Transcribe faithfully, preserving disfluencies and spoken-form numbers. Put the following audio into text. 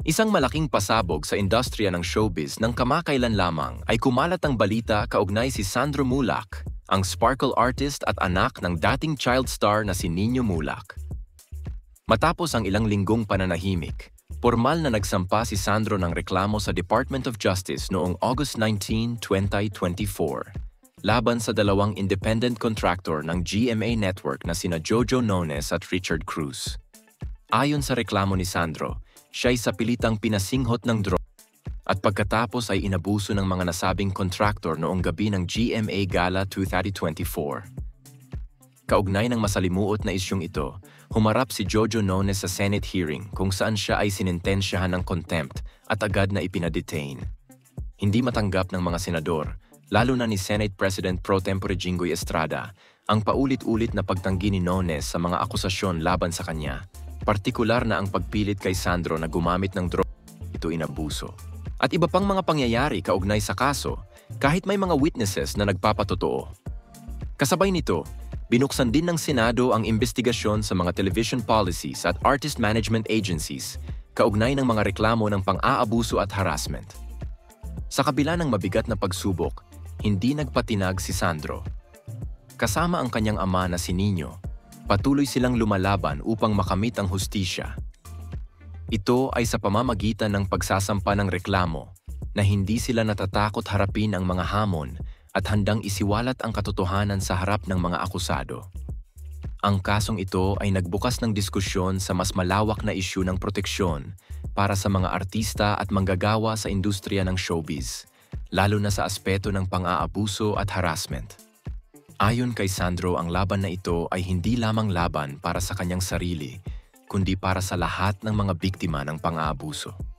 Isang malaking pasabog sa industriya ng showbiz nang kamakailan lamang ay kumalat ang balita kaugnay si Sandro Mulak, ang sparkle artist at anak ng dating child star na si Nino Mulak. Matapos ang ilang linggong pananahimik, pormal na nagsampa si Sandro ng reklamo sa Department of Justice noong August nineteenth, twenty twenty-four, laban sa dalawang independent contractor ng G M A Network na sina Jojo Nones at Richard Cruz. Ayon sa reklamo ni Sandro, siya'y sa pilitang pinasinghot ng drone at pagkatapos ay inabuso ng mga nasabing contractor noong gabi ng G M A Gala twenty twenty-four. Kaugnay ng masalimuot na isyong ito, humarap si Jojo Nones sa Senate hearing kung saan siya ay sinintensyahan ng contempt at agad na ipinadetain. Hindi matanggap ng mga senador, lalo na ni Senate President Pro Tempore Jinggoy Estrada, ang paulit-ulit na pagtanggi ni Nones sa mga akusasyon laban sa kanya, partikular na ang pagpilit kay Sandro na gumamit ng drone ito inabuso. At iba pang mga pangyayari kaugnay sa kaso, kahit may mga witnesses na nagpapatotoo. Kasabay nito, binuksan din ng Senado ang investigasyon sa mga television policies at artist management agencies kaugnay ng mga reklamo ng pang-aabuso at harassment. Sa kabila ng mabigat na pagsubok, hindi nagpatinag si Sandro. Kasama ang kanyang ama na si Nino, patuloy silang lumalaban upang makamit ang hustisya. Ito ay sa pamamagitan ng pagsasampa ng reklamo na hindi sila natatakot harapin ang mga hamon at handang isiwalat ang katotohanan sa harap ng mga akusado. Ang kasong ito ay nagbukas ng diskusyon sa mas malawak na isyu ng proteksyon para sa mga artista at manggagawa sa industriya ng showbiz, lalo na sa aspeto ng pang-aabuso at harassment. Ayon kay Sandro, ang laban na ito ay hindi lamang laban para sa kanyang sarili, kundi para sa lahat ng mga biktima ng pang-aabuso.